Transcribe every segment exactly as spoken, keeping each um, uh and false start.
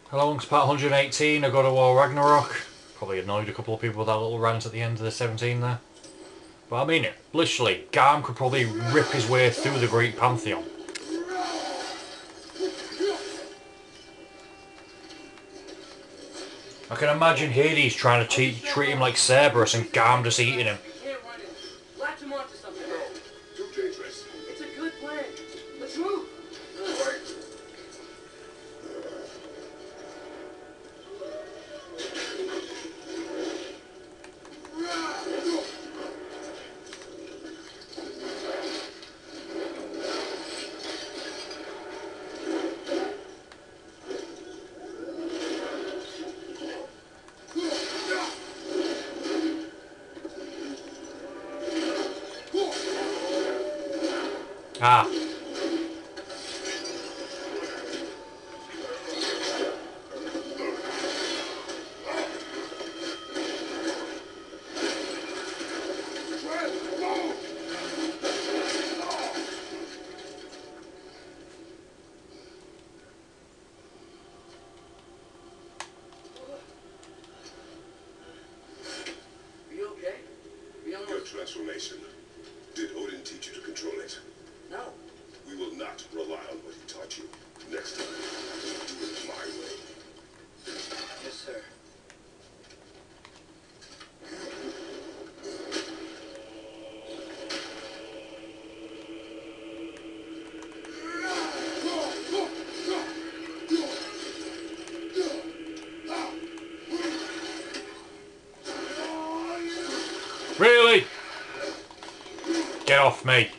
Hello, it's part one hundred eighteen of God of War Ragnarok. Probably annoyed a couple of people with that little rant at the end of the seventeen there. But I mean it, literally, Garm could probably rip his way through the Greek pantheon. I can imagine Hades trying to treat, treat him like Cerberus and Garm just eating him. Can't run him. Latch him onto something. No, too dangerous. It's a good plan. Let's move. Wait. Ah. Transformation. Did Odin teach you to control it? No. We will not rely on what he taught you. Next time, do it my way. Yes, sir. Really? Get off me.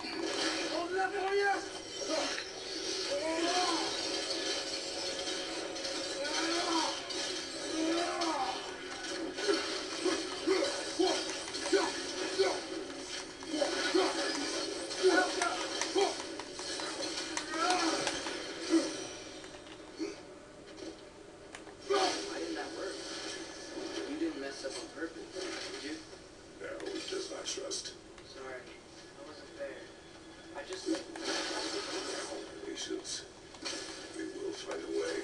Trust. Sorry. That wasn't fair. I just... Patience. We will find a way.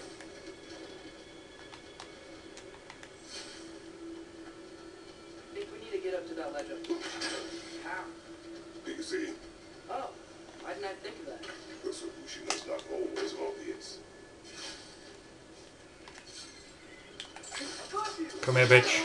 I think we need to get up to that ledge up. How? Easy. Oh, why didn't I think of that? The solution is not always obvious. Come here, bitch.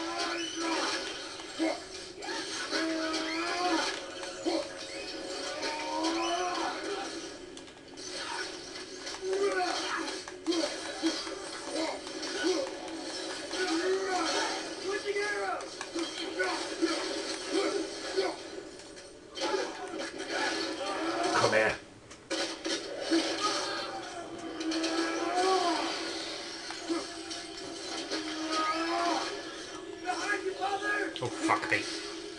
Come here. Oh, fuck me.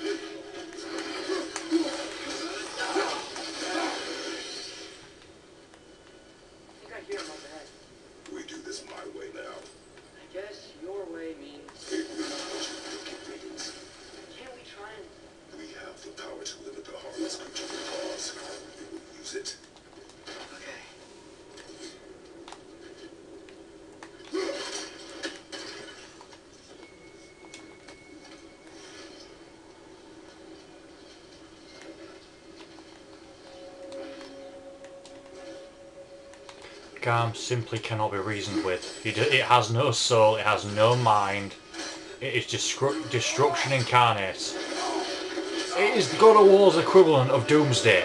I think I hear him up ahead. We do this my way now. I guess your way means... It will not your meetings. Can't we try and... We have the power to limit the harm this creature will cause. We will use it. Okay. Garm simply cannot be reasoned with. It, it has no soul, it has no mind. It is destru destruction incarnate. It is God of War's equivalent of Doomsday.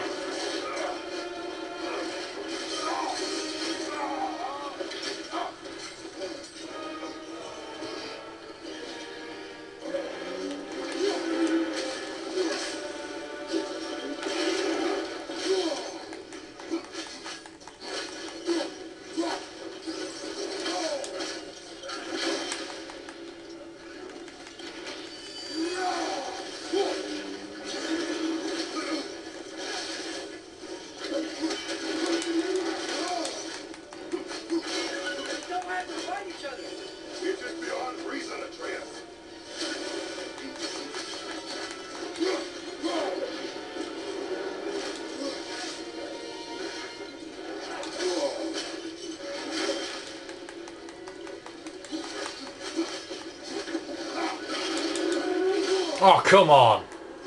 Oh, come on.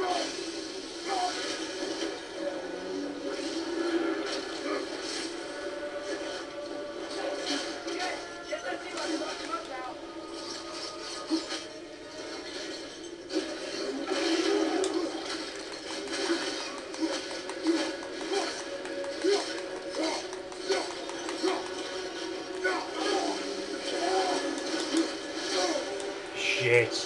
Get that thing on, lock him up now. Shit.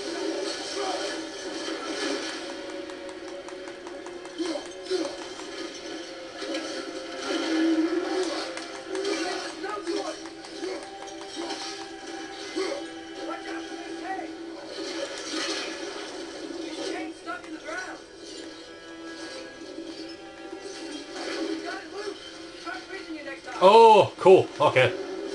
No good. Watch out for this tank. This tank's stuck in the ground. You got it loose. Try freezing you next time. Oh, cool. Okay.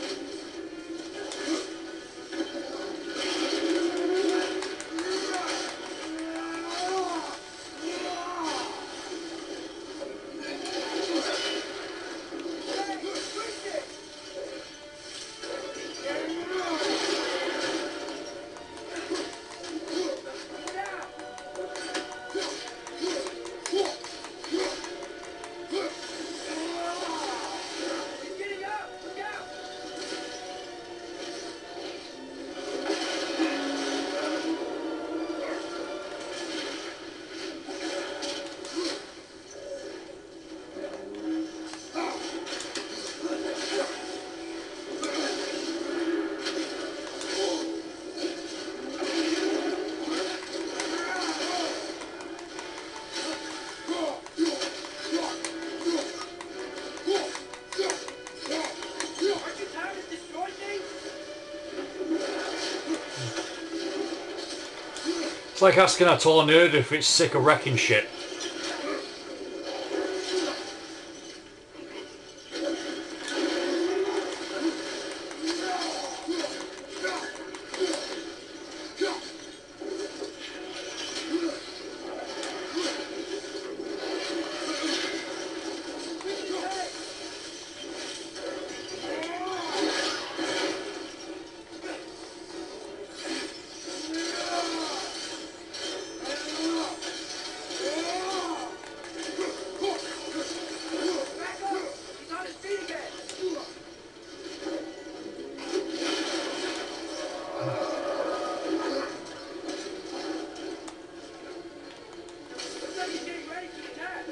Aren't you tired of destroying things? It's like asking a tornado if it's sick of wrecking shit. Back up! He's on his feet again! Looks like he's getting ready to attack.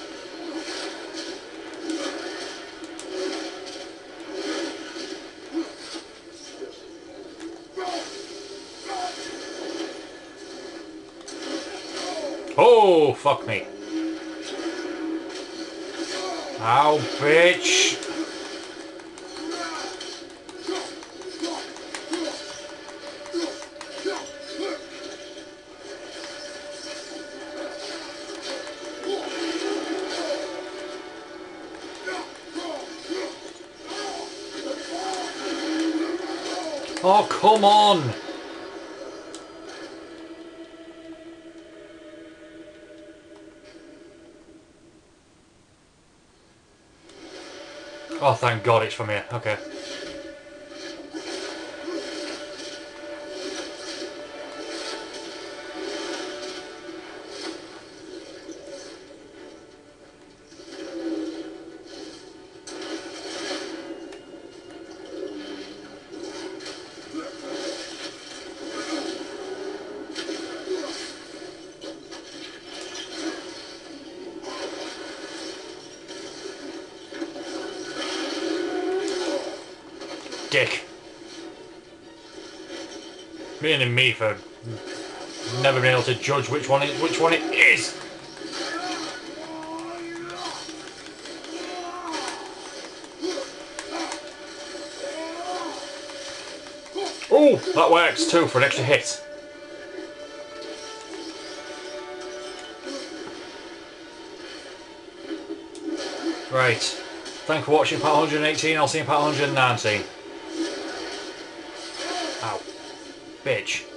Oh, fuck me. Ow, bitch. Oh, come on. Oh, thank God it's from here. Okay. Dick. Meaning me for never being able to judge which one it, which one it is. Oh, that works too for an extra hit. Right. Thanks for watching part one hundred eighteen. I'll see you in part one hundred nineteen. Ow. Bitch.